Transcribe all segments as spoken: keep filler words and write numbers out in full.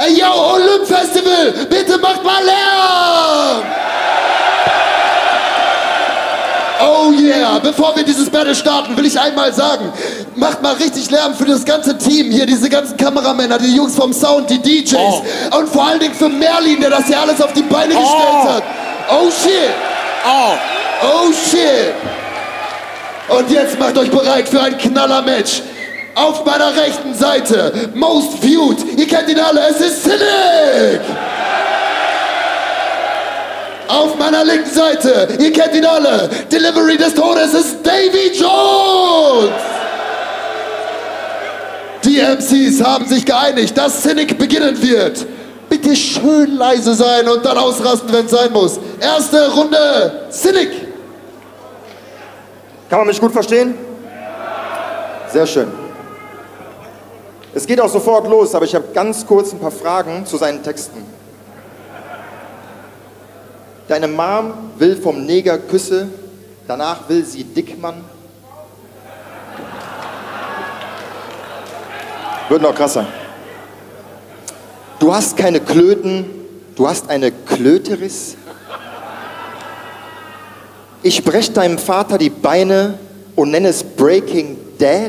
Ey, yo, Olymp Festival, bitte macht mal Lärm! Oh yeah, bevor wir dieses Battle starten, will ich einmal sagen, macht mal richtig Lärm für das ganze Team hier, diese ganzen Kameramänner, die Jungs vom Sound, die D Js oh. und vor allen Dingen für Merlin, der das hier alles auf die Beine gestellt oh. hat. Oh shit! Oh. Oh shit! Und jetzt macht euch bereit für ein Knaller-Match. Auf meiner rechten Seite, Most Viewed, ihr kennt ihn alle, es ist Cynic! Auf meiner linken Seite, ihr kennt ihn alle, Delivery des Todes ist Davy Jones! Die M Cs haben sich geeinigt, dass Cynic beginnen wird. Bitte schön leise sein und dann ausrasten, wenn es sein muss. Erste Runde, Cynic! Kann man mich gut verstehen? Sehr schön. Es geht auch sofort los, aber ich habe ganz kurz ein paar Fragen zu seinen Texten. Deine Mom will vom Neger Küsse, danach will sie Dickmann. Wird noch krasser. Du hast keine Klöten, du hast eine Klöteris. Ich brech deinem Vater die Beine und nenne es Breaking Dad.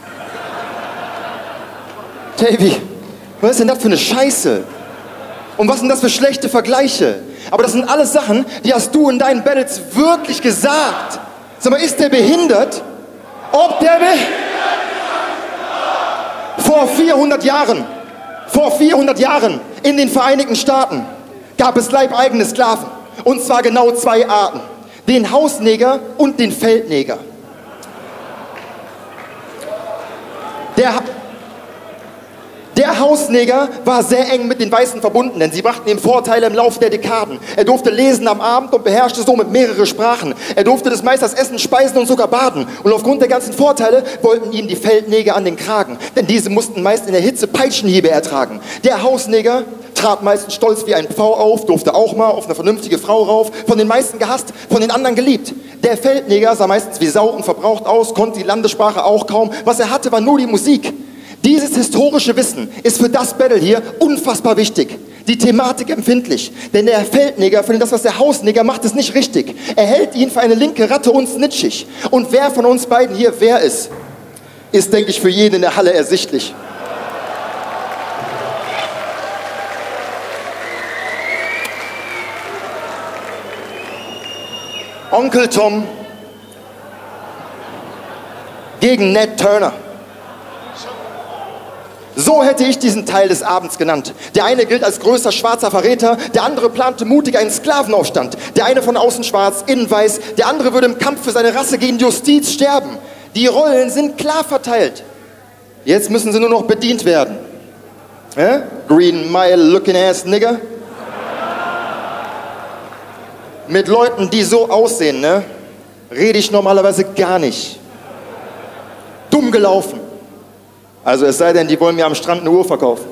Davy, was ist denn das für eine Scheiße? Und was sind das für schlechte Vergleiche? Aber das sind alles Sachen, die hast du in deinen Battles wirklich gesagt. Sag mal, ist der behindert? Ob der behindert? Vor vierhundert Jahren, vor vierhundert Jahren in den Vereinigten Staaten gab es leibeigene Sklaven. Und zwar genau zwei Arten. Den Hausneger und den Feldneger. Der Der Hausneger war sehr eng mit den Weißen verbunden, denn sie brachten ihm Vorteile im Laufe der Dekaden. Er durfte lesen am Abend und beherrschte somit mehrere Sprachen. Er durfte des Meisters essen, speisen und sogar baden. Und aufgrund der ganzen Vorteile wollten ihm die Feldneger an den Kragen, denn diese mussten meist in der Hitze Peitschenhiebe ertragen. Der Hausneger trat meistens stolz wie ein Pfau auf, durfte auch mal auf eine vernünftige Frau rauf, von den meisten gehasst, von den anderen geliebt. Der Feldneger sah meistens wie Sau und verbraucht aus, konnte die Landessprache auch kaum. Was er hatte, war nur die Musik. Dieses historische Wissen ist für das Battle hier unfassbar wichtig. Die Thematik empfindlich. Denn der Feldneger findet das, was der Hausneger macht, ist nicht richtig. Er hält ihn für eine linke Ratte und snitchig. Und wer von uns beiden hier wer ist, ist, denke ich, für jeden in der Halle ersichtlich. Onkel Tom gegen Ned Turner. So hätte ich diesen Teil des Abends genannt. Der eine gilt als größter schwarzer Verräter, der andere plante mutig einen Sklavenaufstand. Der eine von außen schwarz, innen weiß, der andere würde im Kampf für seine Rasse gegen Justiz sterben. Die Rollen sind klar verteilt. Jetzt müssen sie nur noch bedient werden. Äh? Green Mile looking ass nigger. Mit Leuten, die so aussehen, ne, rede ich normalerweise gar nicht. Dumm gelaufen. Also es sei denn, die wollen mir am Strand eine Uhr verkaufen.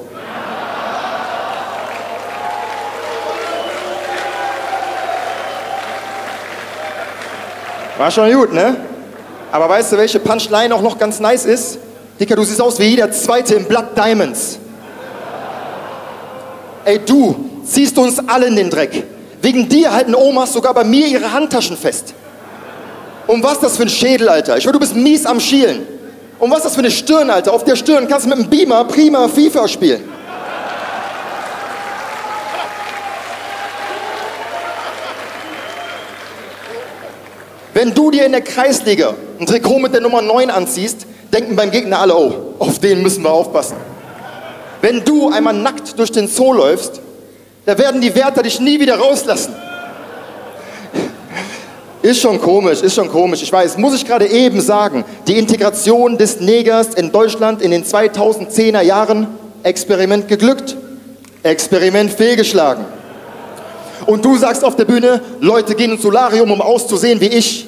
War schon gut, ne? Aber weißt du, welche Punchline auch noch ganz nice ist? Dicker, du siehst aus wie jeder Zweite im Blood Diamonds. Ey, du ziehst uns alle in den Dreck. Wegen dir halten Omas sogar bei mir ihre Handtaschen fest. Und was ist das für ein Schädel, Alter? Ich höre, du bist mies am Schielen. Und was ist das für eine Stirn, Alter? Auf der Stirn kannst du mit dem Beamer prima FIFA spielen. Wenn du dir in der Kreisliga ein Trikot mit der Nummer neun anziehst, denken beim Gegner alle, oh, auf den müssen wir aufpassen. Wenn du einmal nackt durch den Zoo läufst, da werden die Wärter dich nie wieder rauslassen. Ist schon komisch, ist schon komisch. Ich weiß, muss ich gerade eben sagen, die Integration des Negers in Deutschland in den zweitausendzehner Jahren, Experiment geglückt, Experiment fehlgeschlagen. Und du sagst auf der Bühne, Leute gehen ins Solarium, um auszusehen wie ich.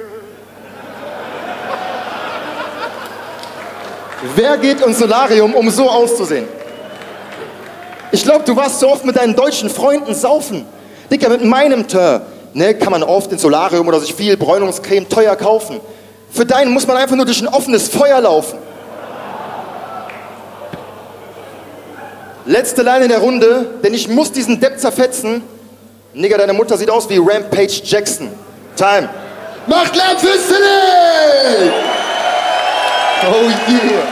Wer geht ins Solarium, um so auszusehen? Ich glaube, du warst so oft mit deinen deutschen Freunden saufen. Dicker, mit meinem Tör. Ne, kann man oft ins Solarium oder sich viel Bräunungscreme teuer kaufen. Für deinen muss man einfach nur durch ein offenes Feuer laufen. Letzte Line in der Runde, denn ich muss diesen Depp zerfetzen. Nigger, deine Mutter sieht aus wie Rampage Jackson. Time. Macht Lärm für Silly! Oh yeah.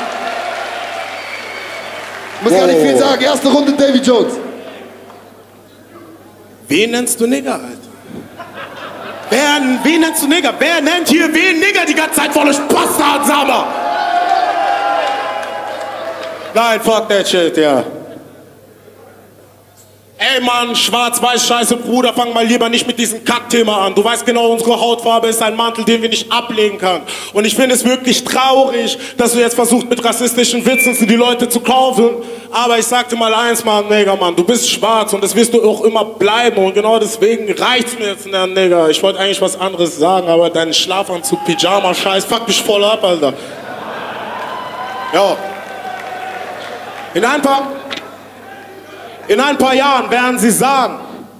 Muss gar nicht viel sagen. Erste Runde Davy Jones. Wen nennst du Nigger, Alter? Wer, wen nennst du Nigger? Wer nennt hier wen Nigger die ganze Zeit volle Bastards, sag mal? Nein, fuck that shit, ja. Ey Mann, Schwarz-Weiß-Scheiße, Bruder, fang mal lieber nicht mit diesem Kackthema an. Du weißt genau, unsere Hautfarbe ist ein Mantel, den wir nicht ablegen können. Und ich finde es wirklich traurig, dass du jetzt versuchst, mit rassistischen Witzen die Leute zu kaufen. Aber ich sag dir mal eins, Mann, Nigger, Mann, du bist schwarz und das wirst du auch immer bleiben. Und genau deswegen reicht's mir jetzt, ne, Nigger. Ich wollte eigentlich was anderes sagen, aber dein Schlafanzug, Pyjama-Scheiß, fuck mich voll ab, Alter. Ja. In ein paar... In ein paar Jahren werden sie sagen,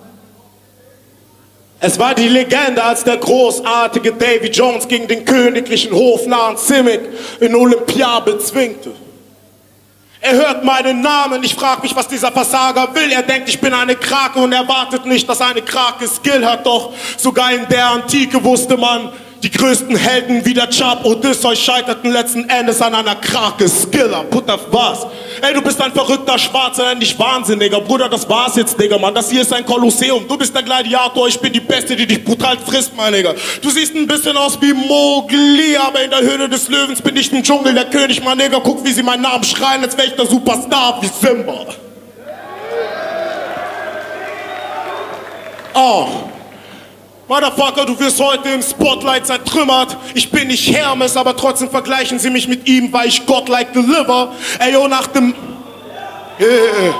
es war die Legende, als der großartige Davy Jones gegen den königlichen Hofnarren Simic in Olympia bezwingte. Er hört meinen Namen, ich frag mich, was dieser Versager will. Er denkt, ich bin eine Krake und erwartet nicht, dass eine Krake Skill hat. Doch sogar in der Antike wusste man, die größten Helden wie der Chap Odysseus scheiterten letzten Endes an einer Krake Skiller. Put auf was? Ey, du bist ein verrückter Schwarzer, nenn dich Wahnsinniger. Bruder, das war's jetzt, Digga, Mann. Das hier ist ein Kolosseum. Du bist der Gladiator, ich bin die Beste, die dich brutal frisst, mein Digga. Du siehst ein bisschen aus wie Mowgli, aber in der Höhle des Löwens bin ich im Dschungel der König, mein Digga. Guck, wie sie meinen Namen schreien, als wär ich der Superstar wie Simba. Oh. Motherfucker, du wirst heute im Spotlight zertrümmert. Ich bin nicht Hermes, aber trotzdem vergleichen sie mich mit ihm, weil ich godlike deliver. Ey, yo, nach dem... Yeah.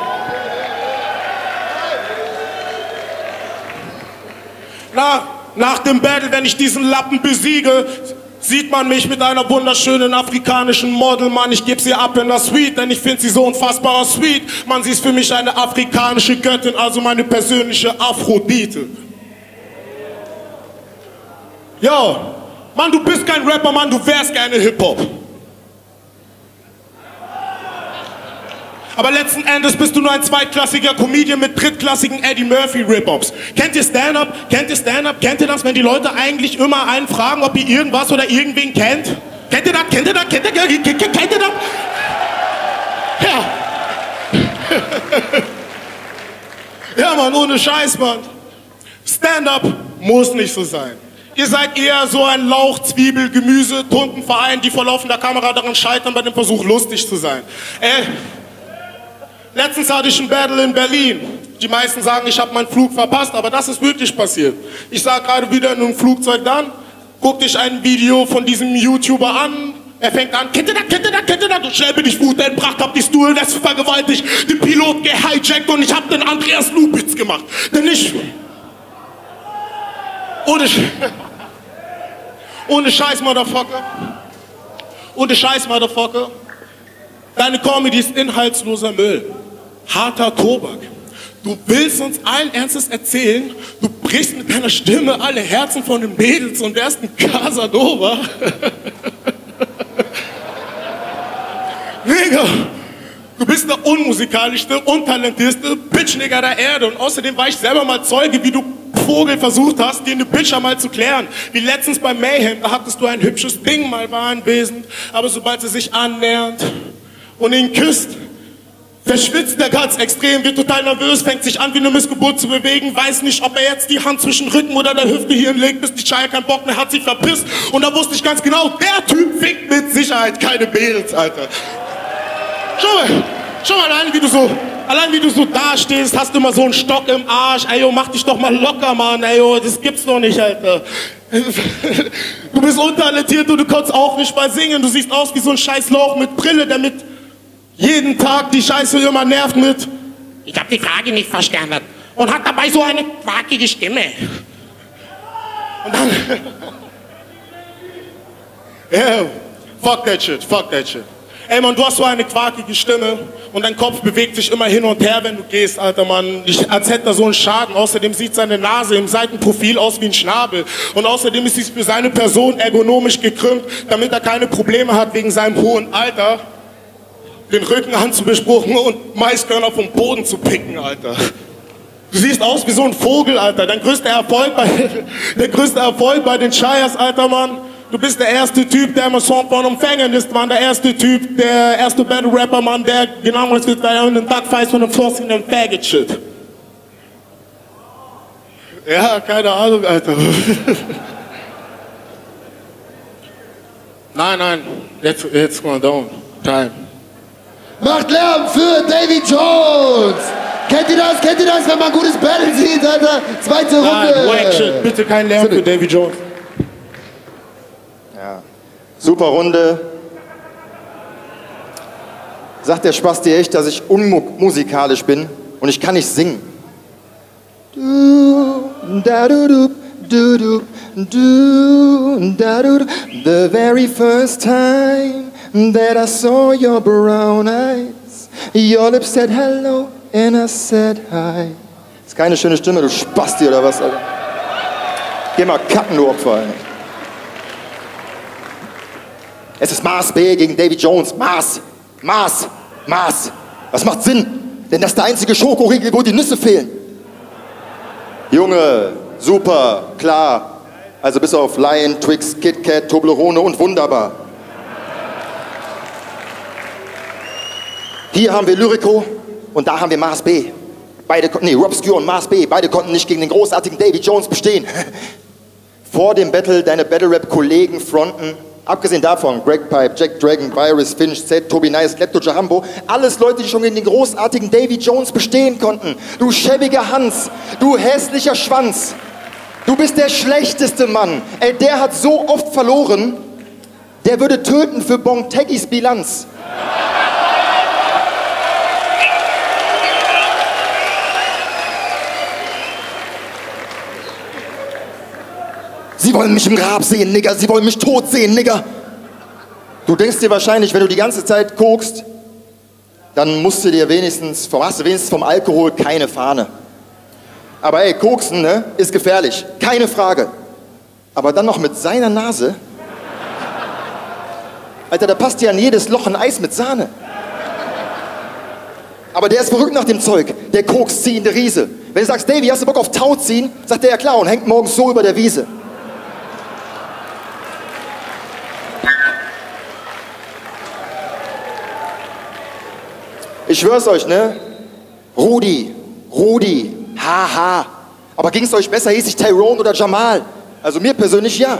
Na, nach dem Battle, wenn ich diesen Lappen besiege, sieht man mich mit einer wunderschönen afrikanischen Model, Mann. Ich geb sie ab in der Suite, denn ich finde sie so unfassbar sweet. Man, sie ist für mich eine afrikanische Göttin, also meine persönliche Aphrodite. Yo, Mann, du bist kein Rapper, Mann, du wärst gerne Hip-Hop. Aber letzten Endes bist du nur ein zweitklassiger Comedian mit drittklassigen Eddie Murphy Rip-Ops. Kennt ihr Stand-Up? Kennt ihr Stand-Up? Kennt ihr das, wenn die Leute eigentlich immer einen fragen, ob ihr irgendwas oder irgendwen kennt? Kennt ihr das? Kennt ihr das? Kennt ihr das? Kennt ihr das? Ja. Ja, Mann, ohne Scheiß, Mann. Stand-Up muss nicht so sein. Ihr seid eher so ein Lauch, Zwiebel, Gemüse, Tuntenverein, die vor laufender Kamera daran scheitern, bei dem Versuch lustig zu sein. Äh, letztens hatte ich ein Battle in Berlin. Die meisten sagen, ich habe meinen Flug verpasst, aber das ist wirklich passiert. Ich sah gerade wieder in einem Flugzeug dann, guckte ich ein Video von diesem YouTuber an. Er fängt an, kennt ihr das, kennt ihr das, kennt ihr das? Und schnell bin ich Wut entbracht, hab die Stewardess vergewaltigt, den Pilot gehijackt und ich hab den Andreas Lubitz gemacht. Denn ich... Ohne, Sch Ohne Scheiß, Motherfucker. Ohne Scheiß, Motherfucker. Deine Comedy ist inhaltsloser Müll. Harter Tobak. Du willst uns allen Ernstes erzählen, du brichst mit deiner Stimme alle Herzen von den Mädels und wärst ein Casanova. Digga, du bist der unmusikalischste, untalentierste Bitch-Nigger der Erde. Und außerdem war ich selber mal Zeuge, wie du Vogel versucht hast, dir eine Bitch einmal zu klären. Wie letztens bei Mayhem, da hattest du ein hübsches Ding mal anwesend, aber sobald sie sich annähernd und ihn küsst, verschwitzt der ganz extrem, wird total nervös, fängt sich an wie eine Missgeburt zu bewegen, weiß nicht, ob er jetzt die Hand zwischen Rücken oder der Hüfte hier hinlegt, bis die Scheiße keinen Bock mehr hat, sich verpisst. Und da wusste ich ganz genau, der Typ fickt mit Sicherheit keine Mädels, Alter. Schau mal, schau mal allein, wie du so, allein wie du so dastehst, hast immer so einen Stock im Arsch. Ey, yo, mach dich doch mal locker, Mann, ey, yo, das gibt's doch nicht, Alter. Du bist untalentiert und du kannst auch nicht mal singen. Du siehst aus wie so ein scheiß Lauch mit Brille, der mit jeden Tag die Scheiße immer nervt mit. Ich hab die Frage nicht verstanden. Und hat dabei so eine quakige Stimme. Und dann... Yeah, fuck that shit, fuck that shit. Ey, Mann, du hast so eine quakige Stimme und dein Kopf bewegt sich immer hin und her, wenn du gehst, Alter, Mann. Ich, als hätte er so einen Schaden. Außerdem sieht seine Nase im Seitenprofil aus wie ein Schnabel. Und außerdem ist sie für seine Person ergonomisch gekrümmt, damit er keine Probleme hat wegen seinem hohen Alter. den Rücken anzubeschruchen und Maiskörner vom Boden zu picken, Alter. Du siehst aus wie so ein Vogel, Alter. Dein größter Erfolg bei, der größte Erfolg bei den Shires, Alter, Mann. Du bist der erste Typ, der im Song von Umfängen ist, Mann. Der erste Typ, der erste Battle-Rapper, Mann, der genau was wird, weil er in den Duckfights von dem Flossing in den Faggot-Shit. Ja, keine Ahnung, Alter. Nein, nein, jetzt, jetzt mal down. Time. Macht Lärm für Davy Jones! Kennt ihr das? Kennt ihr das, wenn man ein gutes Battle sieht, Alter? Zweite Runde! Nein, wack shit. Bitte kein Lärm für Davy Jones. Ja. Super Runde. Sagt der Spasti echt, dass ich unmusikalisch bin und ich kann nicht singen. Du, da, du, du, du, du, du, da, du, du. The very first time that I saw your brown eyes, your lips said hello and I said hi. Ist keine schöne Stimme, du Spasti oder was, Alter? Geh mal kacken, du Opfer, ey. Es ist Mars B gegen Davy Jones. Mars, Mars, Mars. Was macht Sinn? Denn das ist der einzige Schokoriegel, wo die Nüsse fehlen. Junge, super, klar. Also bis auf Lion, Twix, Kit Kat, Toblerone und wunderbar. Hier haben wir Lyrico und da haben wir Mars B. Beide, nee, Robscure und Mars B. Beide konnten nicht gegen den großartigen Davy Jones bestehen. Vor dem Battle deine Battle-Rap-Kollegen fronten. Abgesehen davon, Greg Pipe, Jack Dragon, Virus, Finch, Z, Tobi Nice, Klepto Jahambo, alles Leute, die schon gegen den großartigen Davy Jones bestehen konnten. Du schäbiger Hans, du hässlicher Schwanz, du bist der schlechteste Mann. Ey, der hat so oft verloren, der würde töten für Bonteggis Bilanz. Sie wollen mich im Grab sehen, Nigger. Sie wollen mich tot sehen, Nigger. Du denkst dir wahrscheinlich, wenn du die ganze Zeit kokst, dann musst du dir wenigstens, vom, hast du wenigstens vom Alkohol keine Fahne. Aber ey, koksen, ne, ist gefährlich. Keine Frage. Aber dann noch mit seiner Nase. Alter, da passt ja an jedes Loch ein Eis mit Sahne. Aber der ist verrückt nach dem Zeug. Der koksziehende Riese. Wenn du sagst, Davy, hast du Bock auf Tau ziehen? Sagt der, ja klar, und hängt morgens so über der Wiese. Ich schwör's euch, ne? Rudi, Rudi, haha. Aber ging's euch besser, hieß ich Tyrone oder Jamal? Also mir persönlich ja.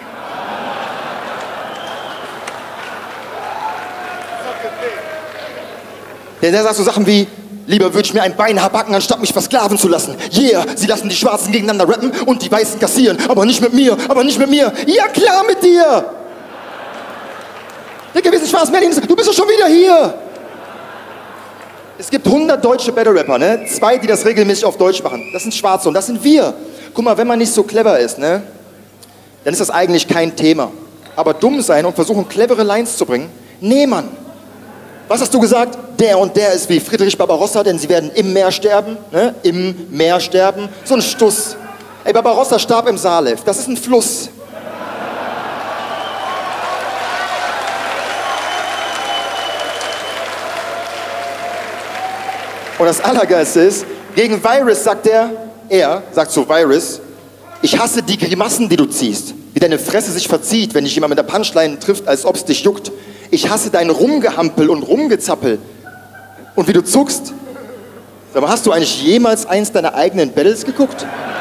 Der, der sagt so Sachen wie, lieber würde ich mir ein Bein habacken, anstatt mich versklaven zu lassen. Yeah, sie lassen die Schwarzen gegeneinander rappen und die Weißen kassieren. Aber nicht mit mir, aber nicht mit mir. Ja klar mit dir. Digga, wir sind Schwarzmännchen, du bist doch schon wieder hier. Es gibt hundert deutsche Battle-Rapper, ne? Zwei, die das regelmäßig auf Deutsch machen. Das sind Schwarze und das sind wir. Guck mal, wenn man nicht so clever ist, ne? Dann ist das eigentlich kein Thema. Aber dumm sein und versuchen, clevere Lines zu bringen, nee, Mann. Was hast du gesagt? Der und der ist wie Friedrich Barbarossa, denn sie werden im Meer sterben, ne? Im Meer sterben. So ein Stuss. Ey, Barbarossa starb im Saalev. Das ist ein Fluss. Und das Allergeilste ist, gegen Virus sagt er, er sagt zu Virus, ich hasse die Grimassen, die du ziehst, wie deine Fresse sich verzieht, wenn dich jemand mit der Punchline trifft, als ob's dich juckt. Ich hasse dein Rumgehampel und Rumgezappel und wie du zuckst. Sag mal, hast du eigentlich jemals eins deiner eigenen Battles geguckt?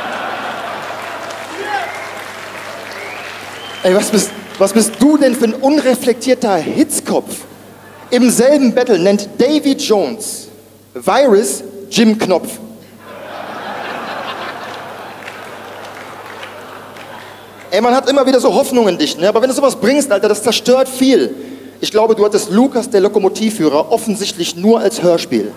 Ey, was bist, was bist du denn für ein unreflektierter Hitzkopf? Im selben Battle nennt Davy Jones Virus Jim Knopf. Ey, man hat immer wieder so Hoffnung in dich, ne? Aber wenn du sowas bringst, Alter, das zerstört viel. Ich glaube, du hattest Lukas, der Lokomotivführer, offensichtlich nur als Hörspiel.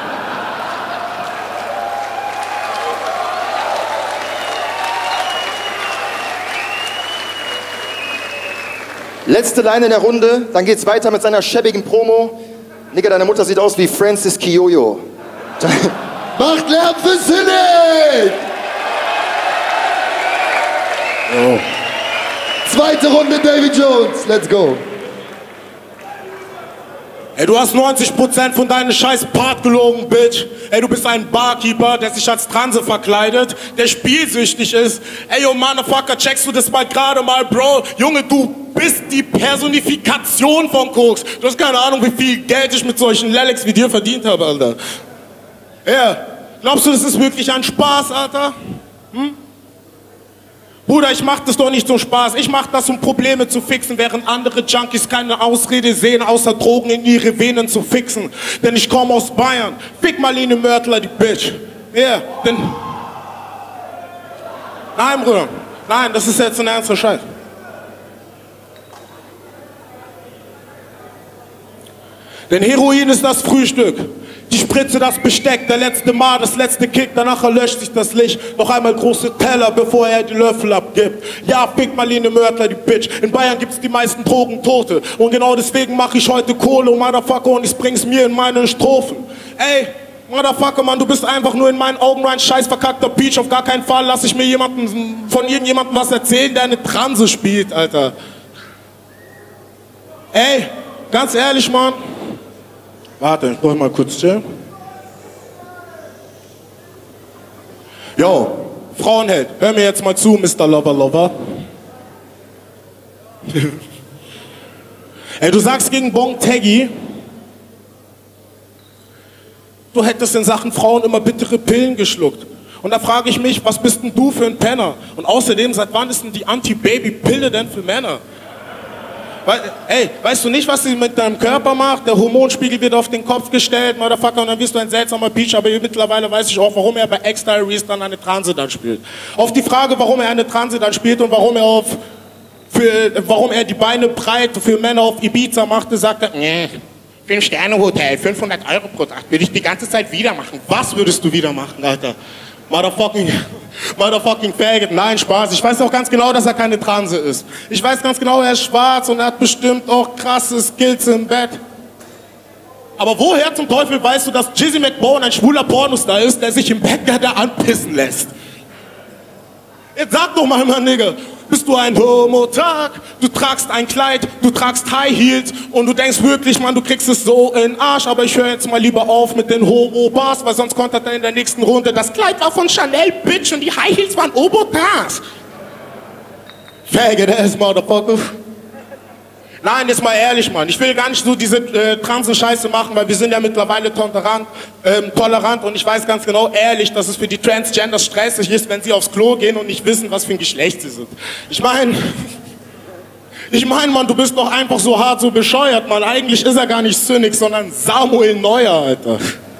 Letzte Line in der Runde, dann geht's weiter mit seiner schäbigen Promo. Nigga, deine Mutter sieht aus wie Francis Kiyoyo. Macht Lärm für Cynic! Oh. Zweite Runde, Davy Jones. Let's go. Ey, du hast neunzig Prozent von deinem scheiß Part gelogen, Bitch. Ey, du bist ein Barkeeper, der sich als Transe verkleidet, der spielsüchtig ist. Ey, yo, Motherfucker, checkst du das mal gerade mal, Bro? Junge, du bist die Personifikation von Koks. Du hast keine Ahnung, wie viel Geld ich mit solchen Lelex wie dir verdient habe, Alter. Ja, glaubst du, das ist wirklich ein Spaß, Alter? Hm? Bruder, ich mach das doch nicht zum Spaß. Ich mach das, um Probleme zu fixen, während andere Junkies keine Ausrede sehen, außer Drogen in ihre Venen zu fixen. Denn ich komme aus Bayern. Fick Marlene Mörtler, die Bitch. Ja, yeah, denn... Nein, Bruder. Nein, das ist jetzt ein ernster Scheiß. Denn Heroin ist das Frühstück. Die Spritze, das Besteck, der letzte Mal, das letzte Kick, danach erlöscht sich das Licht. Noch einmal große Teller, bevor er die Löffel abgibt. Ja, fick Marlene Mörtler, die Bitch. In Bayern gibt's die meisten Drogentote. Und genau deswegen mache ich heute Kohle, Motherfucker, und ich bring's mir in meine Strophen. Ey, Motherfucker, Mann, du bist einfach nur in meinen Augen nur ein scheiß verkackter Peach. Auf gar keinen Fall lasse ich mir jemanden, von irgendjemandem was erzählen, der eine Transe spielt, Alter. Ey, ganz ehrlich, Mann. Warte, ich brauch mal kurz chillen. Yo, Frauenheld, hör mir jetzt mal zu, Mister Lover Lover. Ey, du sagst gegen Bong Taggy, du hättest in Sachen Frauen immer bittere Pillen geschluckt. Und da frage ich mich, was bist denn du für ein Penner? Und außerdem, seit wann ist denn die Anti-Baby-Pille denn für Männer? Weil, ey, weißt du nicht, was sie mit deinem Körper macht? Der Hormonspiegel wird auf den Kopf gestellt, Motherfucker, und dann wirst du ein seltsamer Peach, aber mittlerweile weiß ich auch, warum er bei X-Diaries dann eine Transe dann spielt. Auf die Frage, warum er eine Transe dann spielt und warum er auf, für, warum er die Beine breit für Männer auf Ibiza machte, sagt er, Nee, Fünf-Sterne-Hotel, fünfhundert Euro pro Tag, würde ich die ganze Zeit wieder machen. was würdest du wieder machen, Alter? Motherfucking, motherfucking Faggot. Nein, Spaß. Ich weiß auch ganz genau, dass er keine Transe ist. Ich weiß ganz genau, er ist schwarz und er hat bestimmt auch krasse Skills im Bett. Aber woher zum Teufel weißt du, dass Jizzy McBone ein schwuler Pornostar ist, der sich im Bett gerne anpissen lässt? Jetzt sag doch mal, mein Nigga, bist du ein Homo-Tag? Du tragst ein Kleid, du tragst High Heels und du denkst wirklich, Mann, du kriegst es so in den Arsch, aber ich höre jetzt mal lieber auf mit den Homo-Bars, weil sonst kontert er in der nächsten Runde. Das Kleid war von Chanel, Bitch, und die High Heels waren Obotas. Faggot ass Motherfucker. Nein, jetzt mal ehrlich, Mann. Ich will gar nicht so diese äh, Transen-Scheiße machen, weil wir sind ja mittlerweile tolerant, ähm, tolerant und ich weiß ganz genau, ehrlich, dass es für die Transgenders stressig ist, wenn sie aufs Klo gehen und nicht wissen, was für ein Geschlecht sie sind. Ich meine, ich meine, Mann, du bist doch einfach so hart, so bescheuert, Mann. Eigentlich ist er gar nicht Cynic, sondern Samuel Neuer, Alter.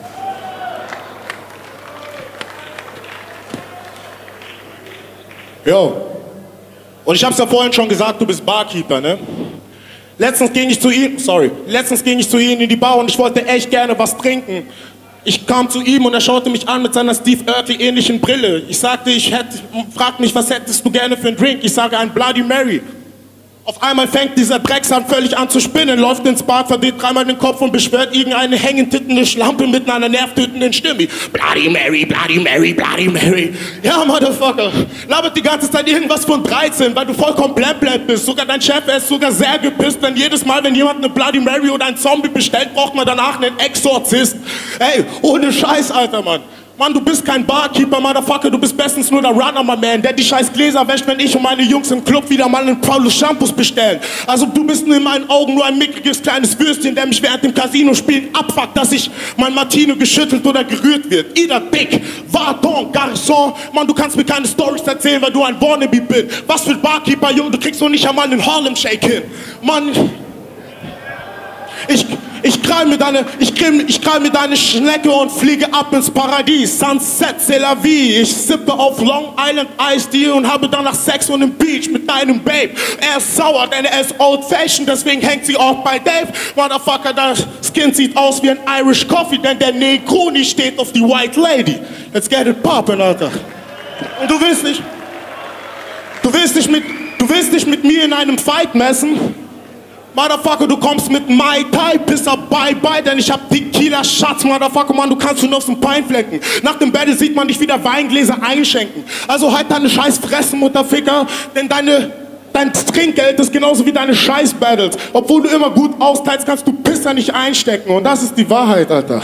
Jo. Und ich hab's ja vorhin schon gesagt, du bist Barkeeper, ne? Letztens ging ich zu ihm, sorry, letztens ging ich zu ihm in die Bar und ich wollte echt gerne was trinken. Ich kam zu ihm und er schaute mich an mit seiner Steve Urkel ähnlichen Brille. Ich sagte, ich hätte, frag mich, was hättest du gerne für einen Drink? Ich sage, ein Bloody Mary. Auf einmal fängt dieser Drecksand völlig an zu spinnen, läuft ins Bad, verdreht dreimal den Kopf und beschwört irgendeine hängentittende Schlampe mit einer nervtötenden Stimme. Bloody Mary, Bloody Mary, Bloody Mary. Ja, Motherfucker, labert die ganze Zeit irgendwas von dreizehn, weil du vollkommen blemblem bist. Sogar dein Chef ist sogar sehr gepisst, denn jedes Mal, wenn jemand eine Bloody Mary oder ein Zombie bestellt, braucht man danach einen Exorzist. Ey, ohne Scheiß, Alter, Mann. Mann, du bist kein Barkeeper, Motherfucker, du bist bestens nur der Runner, my man, der die scheiß Gläser wäscht, wenn ich und meine Jungs im Club wieder mal einen Paulus Shampoos bestellen. Also du bist in meinen Augen nur ein mickriges kleines Würstchen, der mich während dem Casino-Spielen abfuckt, dass sich mein Martino geschüttelt oder gerührt wird. Ida Dick, Vardon, Garçon, Mann, du kannst mir keine Storys erzählen, weil du ein Wannabe bist. Was für ein Barkeeper, Junge, du kriegst doch nicht einmal einen Harlem Shake hin. Mann, ich... Ich krall mir deine, ich krill, ich krall mir deine Schnecke und fliege ab ins Paradies. Sunset, c'est la vie. Ich sippe auf Long Island Iced Tea und habe danach Sex on the Beach mit deinem Babe. Er ist sauer, denn er ist old fashioned, deswegen hängt sie auch bei Dave. Motherfucker, das Skin sieht aus wie ein Irish Coffee, denn der Negroni steht auf die White Lady. Let's get it poppin', Alter. Und du willst nicht, du willst nicht mit, du willst nicht mit mir in einem Fight messen? Motherfucker, du kommst mit Mai Tai, Pisser, bye bye, denn ich hab Tequila Schatz, Motherfucker, Mann, du kannst nur auf den Pein flecken. Nach dem Battle sieht man dich wieder Weingläser einschenken. Also halt deine scheiß Fresse, Mutterficker, denn deine, Dein Trinkgeld ist genauso wie deine Scheiß-Battles. Obwohl du immer gut austeilst, kannst du Pisser nicht einstecken. Und das ist die Wahrheit, Alter.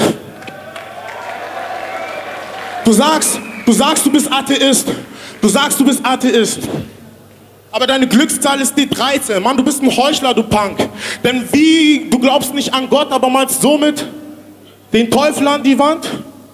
Du sagst, du sagst, du bist Atheist. Du sagst, du bist Atheist. Aber deine Glückszahl ist die dreizehn. Mann, du bist ein Heuchler, du Punk. Denn wie, du glaubst nicht an Gott, aber malst somit den Teufel an die Wand?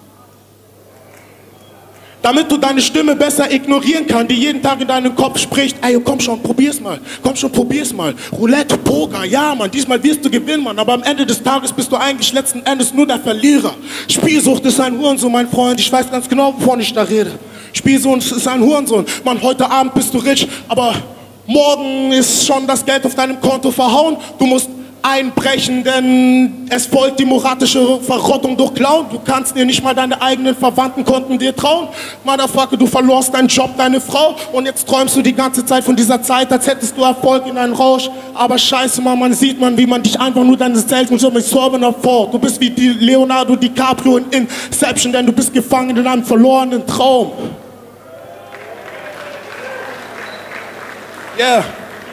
Damit du deine Stimme besser ignorieren kannst, die jeden Tag in deinem Kopf spricht. Ey, komm schon, probier's mal. Komm schon, probier's mal. Roulette, Poker, ja, Mann, diesmal wirst du gewinnen, Mann. Aber am Ende des Tages bist du eigentlich letzten Endes nur der Verlierer. Spielsucht ist ein Hurensohn, mein Freund. Ich weiß ganz genau, wovon ich da rede. Spielsucht ist ein Hurensohn. Mann, heute Abend bist du rich, aber morgen ist schon das Geld auf deinem Konto verhauen. Du musst einbrechen, denn es folgt die moralische Verrottung durch Klauen. Du kannst dir nicht mal deine eigenen Verwandtenkonten dir trauen. Motherfucker, du verlorst deinen Job, deine Frau und jetzt träumst du die ganze Zeit von dieser Zeit, als hättest du Erfolg in einem Rausch. Aber scheiße, Mann, man sieht man, wie man dich einfach nur deine Selbst und so mit Sorben erfordert. Du bist wie die Leonardo DiCaprio in Inception, denn du bist gefangen in einem verlorenen Traum. Yeah.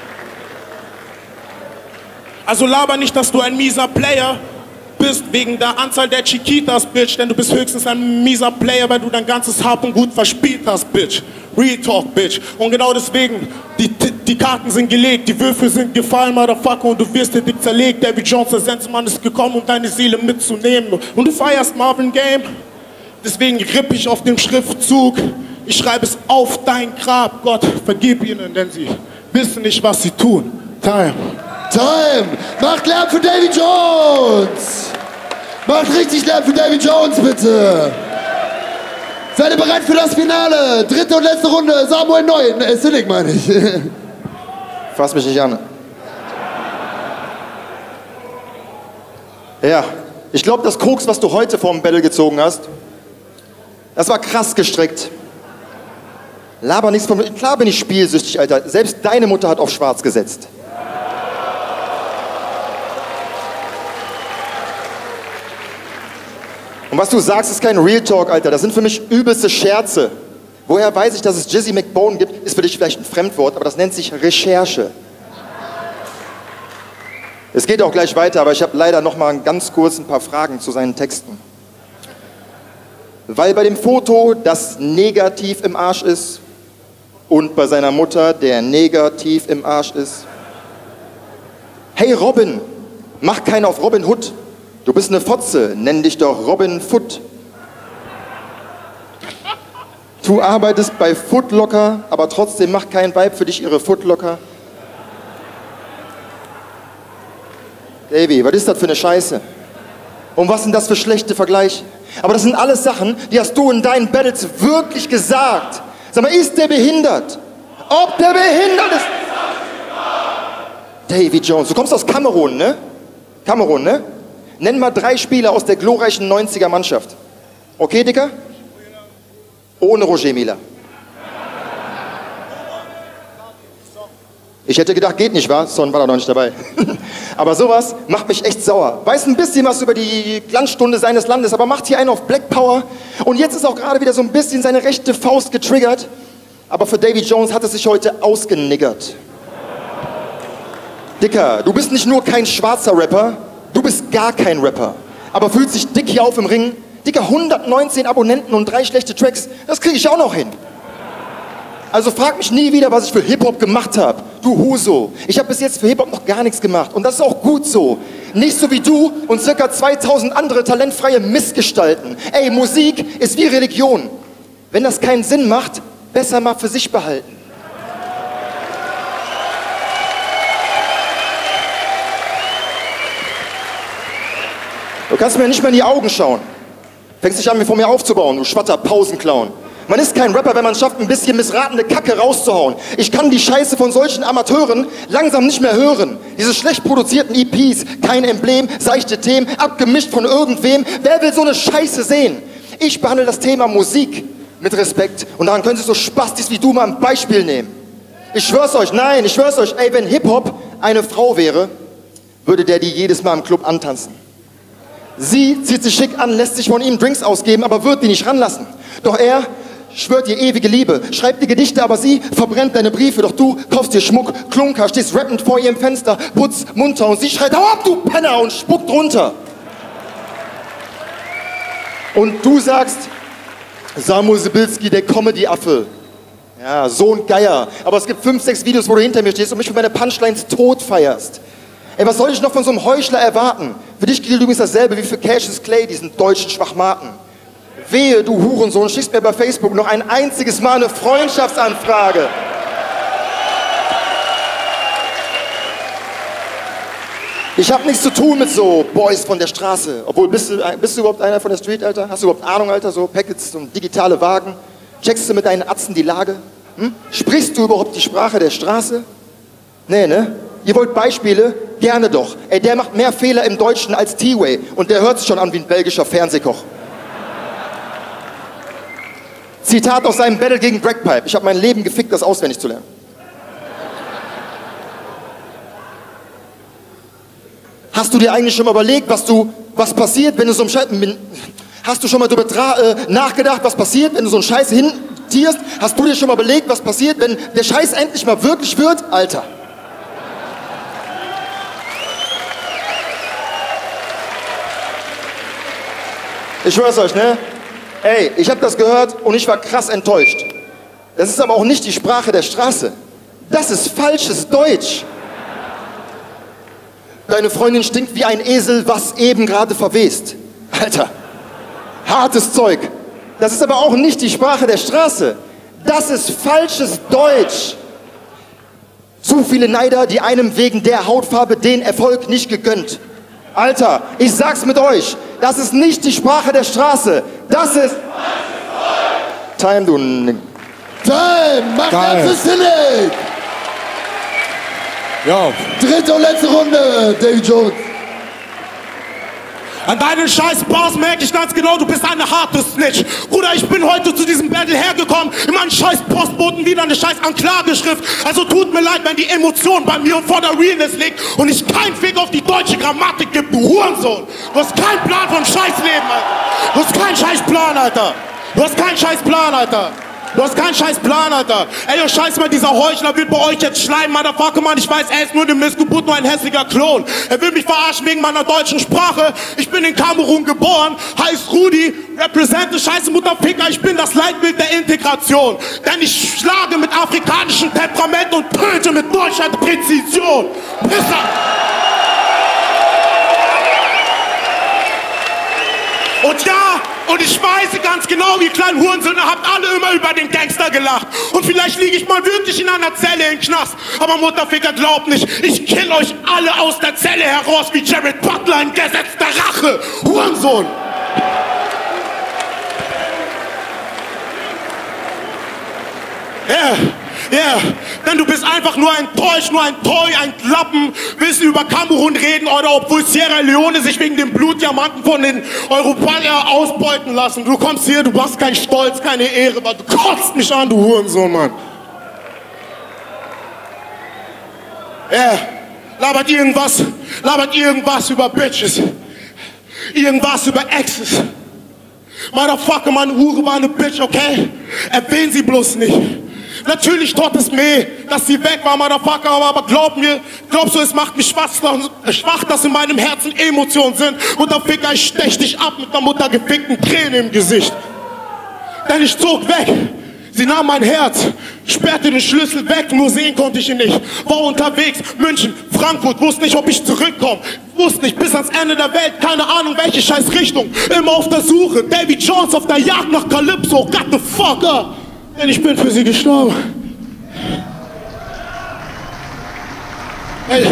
Also laber nicht, dass du ein mieser Player bist, wegen der Anzahl der Chiquitas, Bitch. Denn du bist höchstens ein mieser Player, weil du dein ganzes Hab und Gut verspielt hast, Bitch. Real Talk, Bitch. Und genau deswegen, die, die Karten sind gelegt, die Würfel sind gefallen, Motherfucker. Und du wirst dir dick zerlegt. Davy Jones, der Sensenmann, ist gekommen, um deine Seele mitzunehmen. Und du feierst Marvin Game. Deswegen ripp ich auf dem Schriftzug. Ich schreibe es auf dein Grab. Gott, vergib ihnen, denn sie wissen nicht, was sie tun. Time. Time! Macht Lärm für Davy Jones! Macht richtig Lärm für Davy Jones, bitte! Seid ihr bereit für das Finale? Dritte und letzte Runde, Samuel Neu, äh, Sinnig meine ich. Fass mich nicht an. Ja, ich glaube, das Koks, was du heute vorm Battle gezogen hast, das war krass gestrickt. Laber nichts von mir. Klar bin ich spielsüchtig, Alter. Selbst deine Mutter hat auf schwarz gesetzt. Und was du sagst, ist kein Real Talk, Alter. Das sind für mich übelste Scherze. Woher weiß ich, dass es Jizzy McBone gibt, ist für dich vielleicht ein Fremdwort, aber das nennt sich Recherche. Es geht auch gleich weiter, aber ich habe leider noch mal ganz kurz ein paar Fragen zu seinen Texten. Weil bei dem Foto das Negativ im Arsch ist und bei seiner Mutter der Negativ im Arsch ist. Hey Robin, mach keinen auf Robin Hood. Du bist eine Fotze, nenn dich doch Robin Foot. Du arbeitest bei Footlocker, aber trotzdem macht kein Weib für dich ihre Footlocker. Davy, was ist das für eine Scheiße? Und was sind das für schlechte Vergleiche? Aber das sind alles Sachen, die hast du in deinen Battles wirklich gesagt. Sag mal, ist der behindert? Ob der behindert ist? Davy Jones, du kommst aus Kamerun, ne? Kamerun, ne? Nenn mal drei Spieler aus der glorreichen neunziger Mannschaft. Okay, Dicker? Ohne Roger Mila. Ich hätte gedacht, geht nicht, wahr? Son war da noch nicht dabei. Aber sowas macht mich echt sauer. Weiß ein bisschen was über die Glanzstunde seines Landes, aber macht hier einen auf Black Power. Und jetzt ist auch gerade wieder so ein bisschen seine rechte Faust getriggert. Aber für Davy Jones hat es sich heute ausgeniggert. Dicker, du bist nicht nur kein schwarzer Rapper, du bist gar kein Rapper. Aber fühlt sich dick hier auf im Ring. Dicker, hundertneunzehn Abonnenten und drei schlechte Tracks, das kriege ich auch noch hin. Also frag mich nie wieder, was ich für Hip-Hop gemacht habe. Du Huso. Ich habe bis jetzt für Hip-Hop noch gar nichts gemacht. Und das ist auch gut so. Nicht so wie du und circa zweitausend andere talentfreie Missgestalten. Ey, Musik ist wie Religion. Wenn das keinen Sinn macht, besser mal für sich behalten. Du kannst mir nicht mehr in die Augen schauen. Fängst dich an, mir vor mir aufzubauen, du schwatter Pausenclown. Man ist kein Rapper, wenn man schafft, ein bisschen missratene Kacke rauszuhauen. Ich kann die Scheiße von solchen Amateuren langsam nicht mehr hören. Diese schlecht produzierten E Ps, kein Emblem, seichte Themen, abgemischt von irgendwem. Wer will so eine Scheiße sehen? Ich behandle das Thema Musik mit Respekt und daran können Sie so Spastis wie du mal ein Beispiel nehmen. Ich schwör's euch, nein, ich schwör's euch, ey, wenn Hip-Hop eine Frau wäre, würde der die jedes Mal im Club antanzen. Sie zieht sich schick an, lässt sich von ihm Drinks ausgeben, aber wird die nicht ranlassen. Doch er schwört dir ewige Liebe, schreibt dir Gedichte, aber sie verbrennt deine Briefe. Doch du kaufst dir Schmuck, Klunker, stehst rappend vor ihrem Fenster, putz munter und sie schreit, hau ab, du Penner, und spuckt runter. Und du sagst, Samuel Sibilski, der Comedy-Affe. Ja, so ein Geier. Aber es gibt fünf, sechs Videos, wo du hinter mir stehst und mich mit meiner Punchlines tot feierst. Ey, was soll ich noch von so einem Heuchler erwarten? Für dich gilt übrigens dasselbe wie für Cassius Clay, diesen deutschen Schwachmaten. Wehe, du Hurensohn, schickst mir bei Facebook noch ein einziges Mal eine Freundschaftsanfrage. Ich hab nichts zu tun mit so Boys von der Straße. Obwohl, bist du, bist du überhaupt einer von der Street, Alter? Hast du überhaupt Ahnung, Alter? So Packets und digitale Wagen? Checkst du mit deinen Atzen die Lage? Hm? Sprichst du überhaupt die Sprache der Straße? Nee, ne? Ihr wollt Beispiele? Gerne doch. Ey, der macht mehr Fehler im Deutschen als T-Way. Und der hört sich schon an wie ein belgischer Fernsehkoch. Zitat aus seinem Battle gegen Dragpipe. Ich habe mein Leben gefickt, das auswendig zu lernen. Hast du dir eigentlich schon mal überlegt, was du, was passiert, wenn du so einen Scheiß... Hast du schon mal darüber äh, nachgedacht, was passiert, wenn du so einen Scheiß hintierst? Hast du dir schon mal überlegt, was passiert, wenn der Scheiß endlich mal wirklich wird? Alter. Ich schwör's euch, ne? Ey, ich hab das gehört und ich war krass enttäuscht. Das ist aber auch nicht die Sprache der Straße. Das ist falsches Deutsch. Deine Freundin stinkt wie ein Esel, was eben gerade verwest. Alter, hartes Zeug. Das ist aber auch nicht die Sprache der Straße. Das ist falsches Deutsch. Zu viele Neider, die einem wegen der Hautfarbe den Erfolg nicht gegönnt. Alter, ich sag's mit euch, das ist nicht die Sprache der Straße. Das ist... Time, du... Time, mach das für Cynic! Ja. Dritte und letzte Runde, Davy Jones. An deinen scheiß Bars merke ich ganz genau, du bist eine harte Snitch. Bruder, ich bin heute zu diesem Battle hergekommen, in meinen scheiß Postboten wieder eine scheiß Anklageschrift. Also tut mir leid, wenn die Emotion bei mir vor der Realness liegt und ich keinen Fick auf die deutsche Grammatik gebe, du Hurensohn. Du hast keinen Plan von Scheißleben, Alter. Du hast keinen scheiß Plan, Alter. Du hast keinen scheiß Plan, Alter. Du hast keinen scheiß Plan, Alter. Ey, oh, scheiß mal, dieser Heuchler wird bei euch jetzt schleimen, Motherfucker, Mann. Ich weiß, er ist nur eine Missgeburt, nur ein hässlicher Klon. Er will mich verarschen wegen meiner deutschen Sprache. Ich bin in Kamerun geboren, heißt Rudi, represente scheiße Mutterficker. Ich bin das Leitbild der Integration. Denn ich schlage mit afrikanischem Temperament und töte mit deutscher Präzision. Pisser! Und ja, und ich weiß ganz genau, ihr kleinen Hurensöhne habt alle immer über den Gangster gelacht. Und vielleicht liege ich mal wirklich in einer Zelle im Knast. Aber Mutterficker, glaubt nicht, ich kill euch alle aus der Zelle heraus wie Jared Butler in Gesetz der Rache. Hurensohn! Ja, yeah, ja, yeah. Denn du bist einfach nur ein Täusch, nur ein Toy, ein Lappen. Willst du über Kamerun reden oder obwohl Sierra Leone sich wegen dem Blutdiamanten von den Europäern ausbeuten lassen? Du kommst hier, du hast keinen Stolz, keine Ehre, weil du kotzt mich an, du Hurensohn, Mann. Ja, yeah. labert irgendwas, labert irgendwas über Bitches. Irgendwas über Exes. Motherfucker, meine Hure war eine Bitch, okay? Erwähnen sie bloß nicht. Natürlich tut es weh, dass sie weg war, Motherfucker, aber glaub mir, glaubst du, es macht mich schwach, schwach, dass in meinem Herzen Emotionen sind. Und der Ficker, ich stech dich ab mit der muttergefickten Träne im Gesicht. Denn ich zog weg. Sie nahm mein Herz, sperrte den Schlüssel weg, nur sehen konnte ich ihn nicht. War unterwegs, München, Frankfurt, wusste nicht, ob ich zurückkomme. Wusste nicht, bis ans Ende der Welt, keine Ahnung, welche scheiß Richtung. Immer auf der Suche, Davy Jones auf der Jagd nach Calypso, got the fuck up. Denn ich bin für sie gestorben. Hey.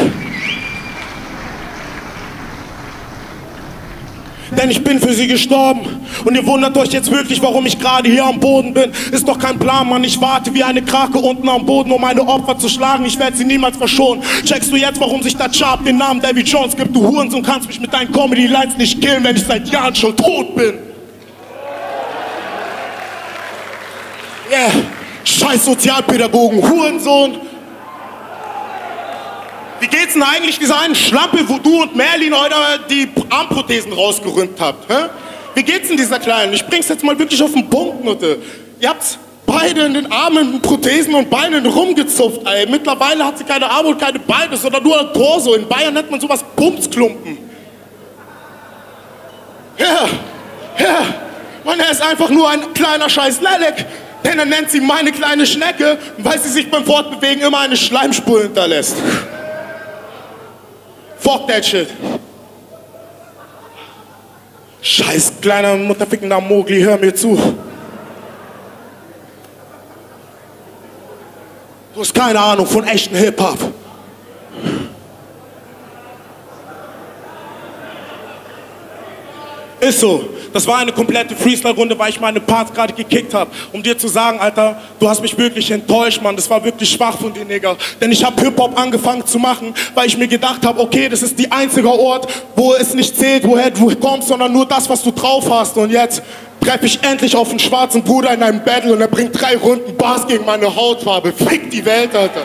Denn ich bin für sie gestorben. Und ihr wundert euch jetzt wirklich, warum ich gerade hier am Boden bin. Ist doch kein Plan, Mann. Ich warte wie eine Krake unten am Boden, um meine Opfer zu schlagen. Ich werde sie niemals verschonen. Checkst du jetzt, warum sich der Chart den Namen Davy Jones gibt? Du Hurensohn, kannst mich mit deinen Comedy-Lines nicht killen, wenn ich seit Jahren schon tot bin. Yeah, scheiß Sozialpädagogen, Hurensohn. Wie geht's denn eigentlich dieser einen Schlampe, wo du und Merlin heute die Armprothesen rausgerümpft habt? Hä? Wie geht's denn dieser Kleinen? Ich bring's jetzt mal wirklich auf den Punkt, Nutte. Ihr habt beide in den Armen, in Prothesen und Beinen rumgezupft, ey. Mittlerweile hat sie keine Arme und keine Beine, sondern nur ein Torso. In Bayern nennt man sowas Pumpsklumpen. Ja, ja, man, er ist einfach nur ein kleiner scheiß Lelek. Denn er nennt sie meine kleine Schnecke, weil sie sich beim Fortbewegen immer eine Schleimspur hinterlässt. Fuck that shit. Scheiß kleiner mutterfickender Mogli, hör mir zu. Du hast keine Ahnung von echten Hip-Hop. Ist so. Das war eine komplette Freestyle-Runde, weil ich meine Parts gerade gekickt habe. Um dir zu sagen, Alter, du hast mich wirklich enttäuscht, Mann. Das war wirklich schwach von dir, Nigga. Denn ich habe Hip-Hop angefangen zu machen, weil ich mir gedacht habe, okay, das ist die einzige Ort, wo es nicht zählt, woher du kommst, sondern nur das, was du drauf hast. Und jetzt treffe ich endlich auf einen schwarzen Bruder in einem Battle und er bringt drei Runden Bars gegen meine Hautfarbe. Fick die Welt, Alter.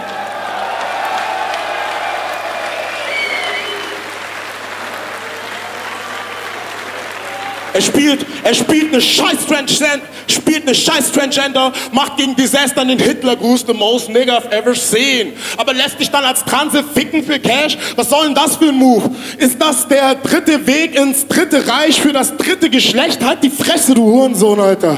Er spielt, er spielt eine scheiß Transgender, spielt eine scheiß Transgender, macht gegen Disaster den Hitler-Gruß, the most nigga I've ever seen. Aber lässt dich dann als Transe ficken für Cash? Was soll denn das für ein Move? Ist das der dritte Weg ins dritte Reich für das dritte Geschlecht? Halt die Fresse, du Hurensohn, Alter.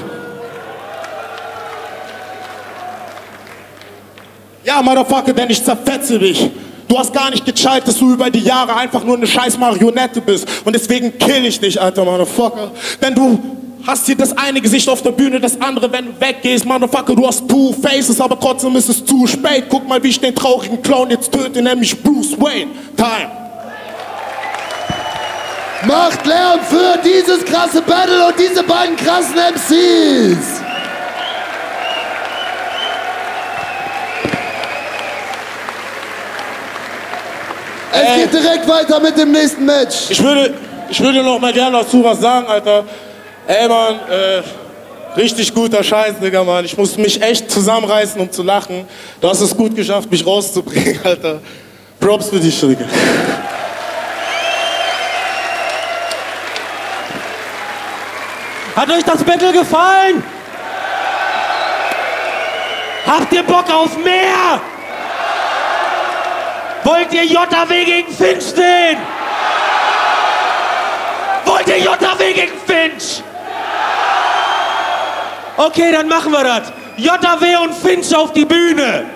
Ja, Motherfucker, denn ich zerfetze dich. Du hast gar nicht gecheckt, dass du über die Jahre einfach nur eine scheiß Marionette bist. Und deswegen kill ich dich, Alter, Motherfucker. Denn du hast hier das eine Gesicht auf der Bühne, das andere, wenn du weggehst. Motherfucker, du hast two faces, aber trotzdem ist es zu spät. Guck mal, wie ich den traurigen Clown jetzt töte, nämlich Bruce Wayne. Time. Macht Lärm für dieses krasse Battle und diese beiden krassen M Cs. Es geht direkt weiter mit dem nächsten Match. Ich würde, ich würde noch mal gerne dazu was sagen, Alter. Ey, Mann, äh, richtig guter Scheiß, Digga, Mann. Ich muss mich echt zusammenreißen, um zu lachen. Du hast es gut geschafft, mich rauszubringen, Alter. Props für dich, Digga. Hat euch das Battle gefallen? Habt ihr Bock auf mehr? Wollt ihr J W gegen Finch sehen? Wollt ihr J W gegen Finch? Okay, dann machen wir das. J W und Finch auf die Bühne.